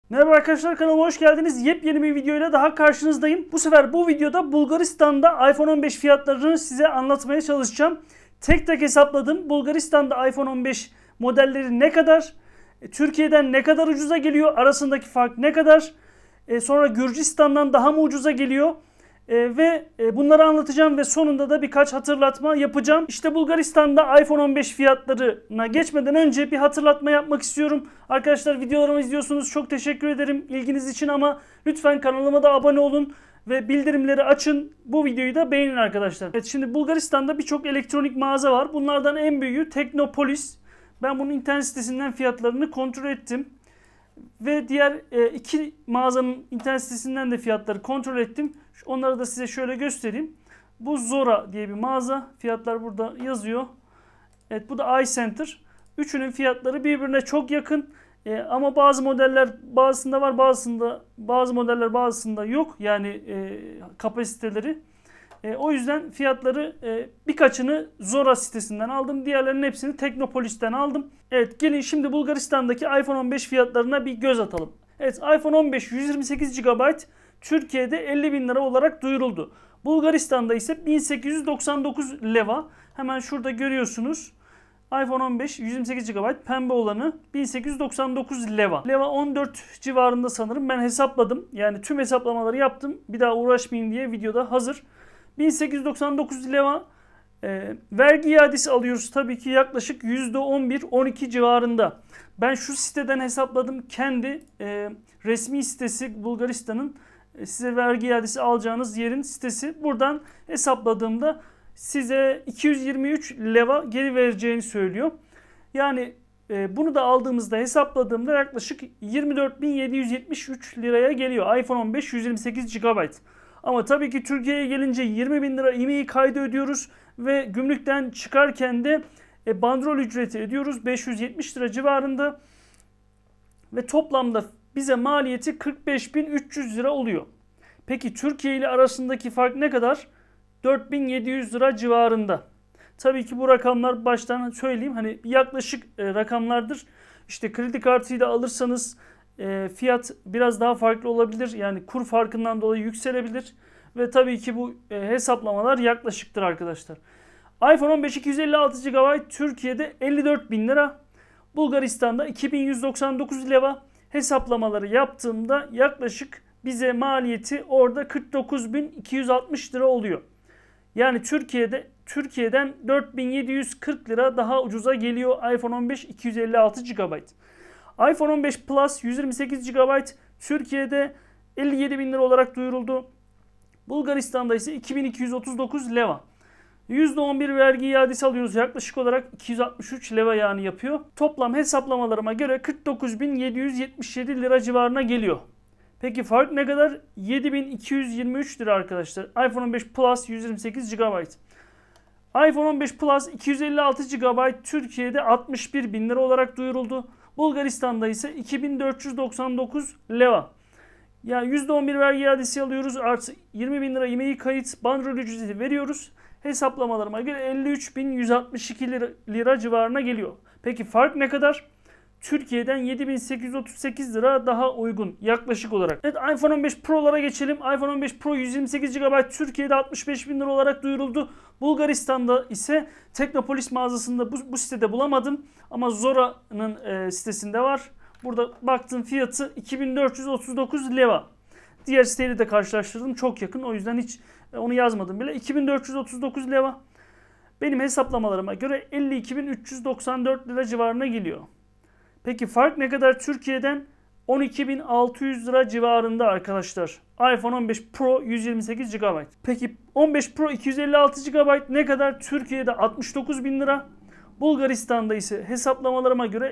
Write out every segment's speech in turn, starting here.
Merhaba arkadaşlar, kanalıma hoş geldiniz. Yepyeni bir videoyla daha karşınızdayım. Bu sefer bu videoda Bulgaristan'da iPhone 15 fiyatlarını size anlatmaya çalışacağım. Tek tek hesapladım. Bulgaristan'da iPhone 15 modelleri ne kadar? Türkiye'den ne kadar ucuza geliyor? Arasındaki fark ne kadar? Sonra Gürcistan'dan daha mı ucuza geliyor? Bunları anlatacağım ve sonunda da birkaç hatırlatma yapacağım. İşte Bulgaristan'da iPhone 15 fiyatlarına geçmeden önce bir hatırlatma yapmak istiyorum. Arkadaşlar, videolarımı izliyorsunuz. Çok teşekkür ederim ilginiz için ama lütfen kanalıma da abone olun ve bildirimleri açın. Bu videoyu da beğenin arkadaşlar. Evet, şimdi Bulgaristan'da birçok elektronik mağaza var. Bunlardan en büyüğü Teknopolis. Ben bunun internet sitesinden fiyatlarını kontrol ettim. Ve diğer iki mağazanın internet sitesinden de fiyatları kontrol ettim. Onları da size şöyle göstereyim. Bu Zora diye bir mağaza. Fiyatlar burada yazıyor. Evet, bu da iCenter. Üçünün fiyatları birbirine çok yakın. Ama bazı modeller bazısında var, bazı modeller bazısında yok. Yani kapasiteleri. O yüzden fiyatları birkaçını Zora sitesinden aldım. Diğerlerinin hepsini Teknopolis'ten aldım. Evet, gelin şimdi Bulgaristan'daki iPhone 15 fiyatlarına bir göz atalım. Evet, iPhone 15 128 GB Türkiye'de 50 bin lira olarak duyuruldu. Bulgaristan'da ise 1899 leva. Hemen şurada görüyorsunuz. iPhone 15 128 GB pembe olanı 1899 leva. Leva 14 civarında sanırım. Ben hesapladım. Yani tüm hesaplamaları yaptım. Bir daha uğraşmayayım diye videoda hazır. 1899 leva. Vergi iadesi alıyoruz tabii ki yaklaşık %11-12 civarında. Ben şu siteden hesapladım. Kendi resmi sitesi Bulgaristan'ın size vergi iadesi alacağınız yerin sitesi. Buradan hesapladığımda size 223 leva geri vereceğini söylüyor. Yani bunu da aldığımızda hesapladığımda yaklaşık 24.773 liraya geliyor. iPhone 15 128 GB. Ama tabii ki Türkiye'ye gelince 20 bin lira IMEI kaydı ödüyoruz ve gümrükten çıkarken de bandrol ücreti ödüyoruz 570 lira civarında ve toplamda bize maliyeti 45.300 lira oluyor. Peki Türkiye ile arasındaki fark ne kadar? 4.700 lira civarında. Tabii ki bu rakamlar baştan söyleyeyim, hani yaklaşık rakamlardır. İşte kredi kartıyla alırsanız fiyat biraz daha farklı olabilir. Yani kur farkından dolayı yükselebilir. Ve tabii ki bu hesaplamalar yaklaşıktır arkadaşlar. iPhone 15 256 GB Türkiye'de 54 bin lira. Bulgaristan'da 2199 leva. Hesaplamaları yaptığımda yaklaşık bize maliyeti orada 49.260 lira oluyor. Yani Türkiye'den 4.740 lira daha ucuza geliyor iPhone 15 256 GB. iPhone 15 Plus 128 GB Türkiye'de 57 bin lira olarak duyuruldu. Bulgaristan'da ise 2239 leva. %11 vergi iadesi alıyoruz. Yaklaşık olarak 263 leva yani yapıyor. Toplam hesaplamalarıma göre 49.777 lira civarına geliyor. Peki fark ne kadar? 7.223 lira arkadaşlar. iPhone 15 Plus 128 GB. iPhone 15 Plus 256 GB Türkiye'de 61 bin lira olarak duyuruldu. Bulgaristan'da ise 2499 leva. Yani %11 vergi iadesi alıyoruz. Artı 20 bin lira IMEI kayıt bandrol ücreti veriyoruz. Hesaplamalarıma göre 53.162 lira civarına geliyor. Peki fark ne kadar? Türkiye'den 7.838 lira daha uygun yaklaşık olarak. Evet, iPhone 15 Pro'lara geçelim. iPhone 15 Pro 128 GB Türkiye'de 65 bin lira olarak duyuruldu. Bulgaristan'da ise Teknopolis mağazasında bu sitede bulamadım. Ama Zora'nın sitesinde var. Burada baktığım fiyatı 2439 leva. Diğer siteyle de karşılaştırdım. Çok yakın. O yüzden hiç onu yazmadım bile. 2439 leva. Benim hesaplamalarıma göre 52.394 lira civarına geliyor. Peki fark ne kadar? Türkiye'den 12.600 lira civarında arkadaşlar. iPhone 15 Pro 128 GB. Peki 15 Pro 256 GB ne kadar? Türkiye'de 69 bin lira. Bulgaristan'da ise hesaplamalarıma göre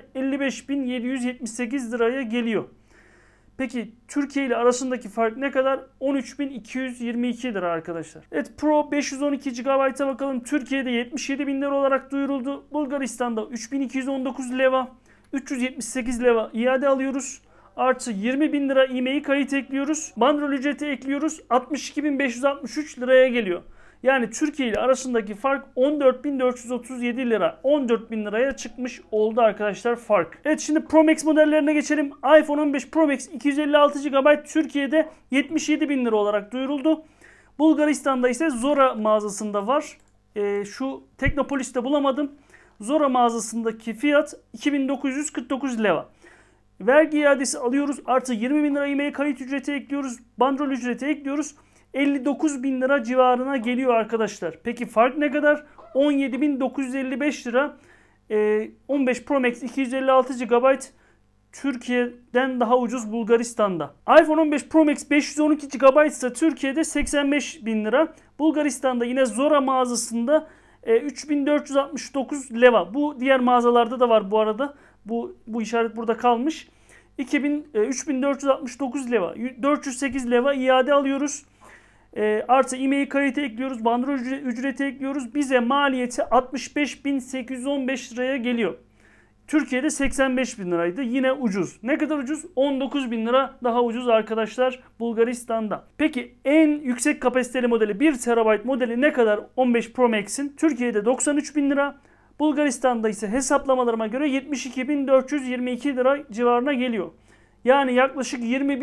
55.778 liraya geliyor. Peki Türkiye ile arasındaki fark ne kadar? 13.222 lira arkadaşlar. Evet, Pro 512 GB'a bakalım. Türkiye'de 77 bin lira olarak duyuruldu. Bulgaristan'da 3.219 leva. 378 leva iade alıyoruz. Artı 20 bin lira IMEI kayıt ekliyoruz. Bandrol ücreti ekliyoruz. 62.563 liraya geliyor. Yani Türkiye ile arasındaki fark 14.437 lira. 14.000 liraya çıkmış oldu arkadaşlar fark. Evet, şimdi Pro Max modellerine geçelim. iPhone 15 Pro Max 256 GB Türkiye'de 77.000 lira olarak duyuruldu. Bulgaristan'da ise Zora mağazasında var. Şu Teknopolis'te bulamadım. Zora mağazasındaki fiyat 2949 lira. Vergi iadesi alıyoruz. Artı 20.000 lira IMEI kayıt ücreti ekliyoruz. Bandrol ücreti ekliyoruz. 59.000 lira civarına geliyor arkadaşlar. Peki fark ne kadar? 17.955 lira. 15 Pro Max 256 GB Türkiye'den daha ucuz Bulgaristan'da. iPhone 15 Pro Max 512 GB ise Türkiye'de 85.000 lira. Bulgaristan'da yine Zora mağazasında 3.469 leva. Bu diğer mağazalarda da var bu arada. Bu işaret burada kalmış. 3.469 leva. 408 leva iade alıyoruz. Artı IMEI kayıtı ekliyoruz. Bandrol ücreti ekliyoruz. Bize maliyeti 65.815 liraya geliyor. Türkiye'de 85.000 liraydı. Yine ucuz. Ne kadar ucuz? 19.000 lira daha ucuz arkadaşlar Bulgaristan'da. Peki en yüksek kapasiteli modeli 1 TB modeli ne kadar 15 Pro Max'in? Türkiye'de 93.000 lira. Bulgaristan'da ise hesaplamalarıma göre 72.422 lira civarına geliyor. Yani yaklaşık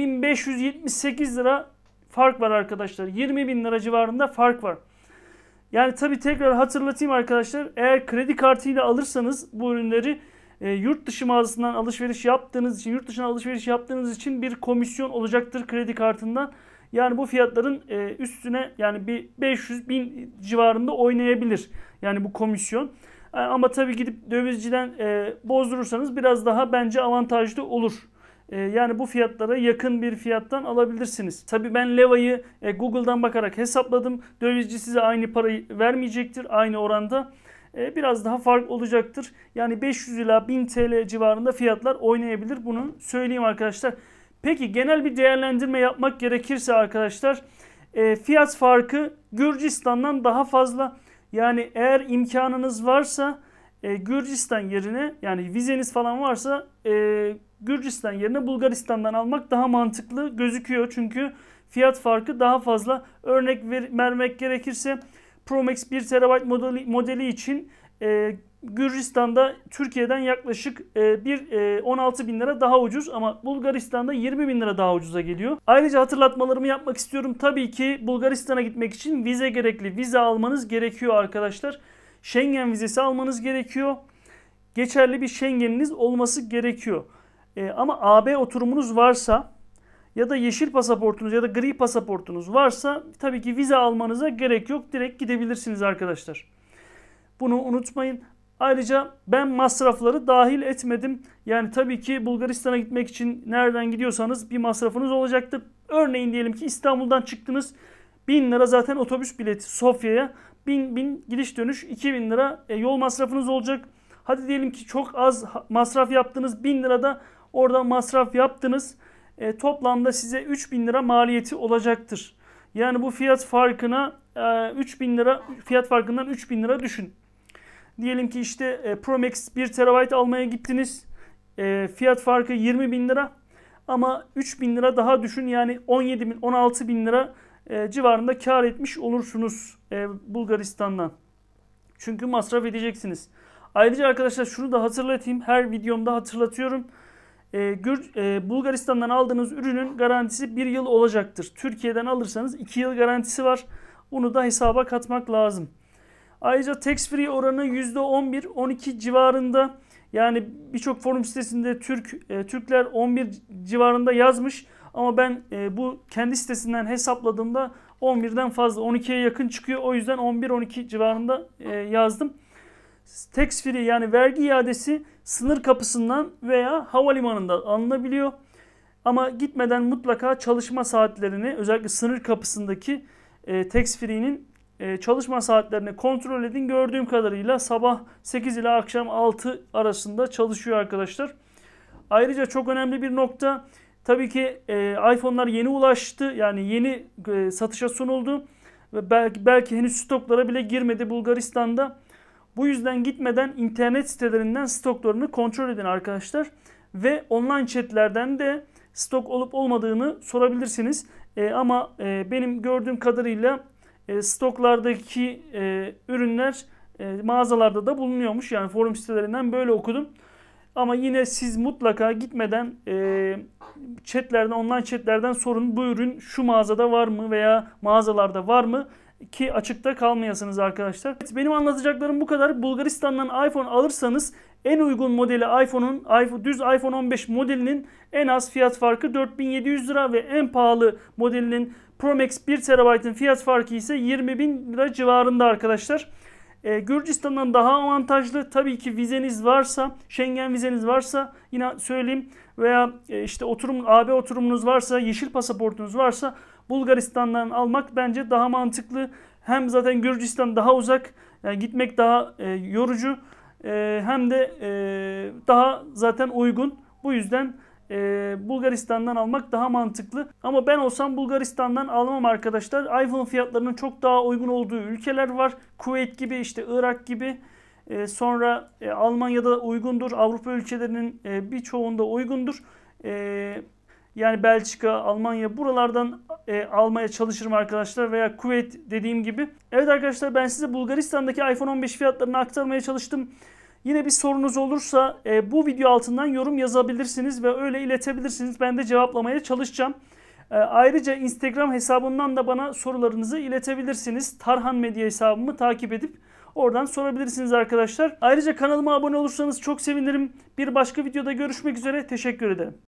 20.578 lira fark var arkadaşlar. 20.000 lira civarında fark var. Yani tabii tekrar hatırlatayım arkadaşlar. Eğer kredi kartıyla alırsanız bu ürünleri yurt dışı mağazasından alışveriş yaptığınız için, yurt dışına alışveriş yaptığınız için bir komisyon olacaktır kredi kartından. Yani bu fiyatların üstüne yani bir 500.000 civarında oynayabilir. Yani bu komisyon. Ama tabii gidip dövizciden bozdurursanız biraz daha bence avantajlı olur. Yani bu fiyatlara yakın bir fiyattan alabilirsiniz. Tabii ben levayı Google'dan bakarak hesapladım. Dövizci size aynı parayı vermeyecektir aynı oranda. Biraz daha fark olacaktır. Yani 500 ila 1000 TL civarında fiyatlar oynayabilir. Bunu söyleyeyim arkadaşlar. Peki genel bir değerlendirme yapmak gerekirse arkadaşlar fiyat farkı Gürcistan'dan daha fazla. Yani eğer imkanınız varsa Gürcistan yerine yani vizeniz falan varsa Gürcistan yerine Bulgaristan'dan almak daha mantıklı gözüküyor. Çünkü fiyat farkı daha fazla. Örnek vermek gerekirse Pro Max 1 TB modeli için Gürcistan'da Türkiye'den yaklaşık 16.000 lira daha ucuz ama Bulgaristan'da 20.000 lira daha ucuza geliyor. Ayrıca hatırlatmalarımı yapmak istiyorum. Tabii ki Bulgaristan'a gitmek için vize gerekli. Vize almanız gerekiyor arkadaşlar. Schengen vizesi almanız gerekiyor. Geçerli bir Schengen'iniz olması gerekiyor. Ama AB oturumunuz varsa ya da yeşil pasaportunuz ya da gri pasaportunuz varsa tabii ki vize almanıza gerek yok. Direkt gidebilirsiniz arkadaşlar. Bunu unutmayın. Ayrıca ben masrafları dahil etmedim. Yani tabii ki Bulgaristan'a gitmek için nereden gidiyorsanız bir masrafınız olacaktır. Örneğin diyelim ki İstanbul'dan çıktınız. 1000 lira zaten otobüs bileti Sofya'ya. 1000 gidiş dönüş 2000 lira yol masrafınız olacak. Hadi diyelim ki çok az masraf yaptınız. 1000 lira da oradan masraf yaptınız. Toplamda size 3000 lira maliyeti olacaktır. Yani bu fiyat farkına 3000 lira fiyat farkından 3000 lira düşün. Diyelim ki işte Pro Max 1 TB almaya gittiniz. Fiyat farkı 20.000 lira. Ama 3000 lira daha düşün. Yani 17.000 16.000 lira civarında kar etmiş olursunuz Bulgaristan'dan. Çünkü masraf edeceksiniz. Ayrıca arkadaşlar şunu da hatırlatayım. Her videomda hatırlatıyorum. Bulgaristan'dan aldığınız ürünün garantisi 1 yıl olacaktır. Türkiye'den alırsanız 2 yıl garantisi var. Bunu da hesaba katmak lazım. Ayrıca tax free oranı %11-12 civarında. Yani birçok forum sitesinde Türkler 11 civarında yazmış. Ama ben bu kendi sitesinden hesapladığımda 11'den fazla 12'ye yakın çıkıyor. O yüzden 11-12 civarında yazdım. Tax free yani vergi iadesi sınır kapısından veya havalimanından alınabiliyor. Ama gitmeden mutlaka çalışma saatlerini özellikle sınır kapısındaki tax free'nin çalışma saatlerini kontrol edin. Gördüğüm kadarıyla sabah 8 ile akşam 6 arasında çalışıyor arkadaşlar. Ayrıca çok önemli bir nokta. Tabii ki iPhone'lar yeni ulaştı. Yani yeni satışa sunuldu. Ve belki henüz stoklara bile girmedi Bulgaristan'da. Bu yüzden gitmeden internet sitelerinden stoklarını kontrol edin arkadaşlar. Ve online chatlerden de stok olup olmadığını sorabilirsiniz. Ama benim gördüğüm kadarıyla stoklardaki ürünler mağazalarda da bulunuyormuş. Yani forum sitelerinden böyle okudum. Ama yine siz mutlaka gitmeden chatlerden, online chatlerden sorun, bu ürün şu mağazada var mı veya mağazalarda var mı, ki açıkta kalmayasınız arkadaşlar. Benim anlatacaklarım bu kadar. Bulgaristan'dan iPhone alırsanız en uygun modeli iPhone'un, düz iPhone 15 modelinin en az fiyat farkı 4700 lira ve en pahalı modelinin Pro Max 1 TB'ın fiyat farkı ise 20.000 lira civarında arkadaşlar. Gürcistan'dan daha avantajlı. Tabii ki vizeniz varsa, Schengen vizeniz varsa, yine söyleyeyim, veya işte AB oturumunuz varsa, yeşil pasaportunuz varsa Bulgaristan'dan almak bence daha mantıklı. Hem zaten Gürcistan daha uzak, yani gitmek daha yorucu, hem de daha zaten uygun. Bu yüzden Bulgaristan'dan almak daha mantıklı. Ama ben olsam Bulgaristan'dan almam arkadaşlar. iPhone fiyatlarının çok daha uygun olduğu ülkeler var. Kuveyt gibi, işte Irak gibi. Sonra Almanya'da uygundur. Avrupa ülkelerinin birçoğunda uygundur. Yani Belçika, Almanya, buralardan almaya çalışırım arkadaşlar, veya Kuveyt dediğim gibi. Evet arkadaşlar, ben size Bulgaristan'daki iPhone 15 fiyatlarını aktarmaya çalıştım. Yine bir sorunuz olursa bu video altından yorum yazabilirsiniz ve öyle iletebilirsiniz. Ben de cevaplamaya çalışacağım. Ayrıca Instagram hesabından da bana sorularınızı iletebilirsiniz. Tarhan Medya hesabımı takip edip oradan sorabilirsiniz arkadaşlar. Ayrıca kanalıma abone olursanız çok sevinirim. Bir başka videoda görüşmek üzere. Teşekkür ederim.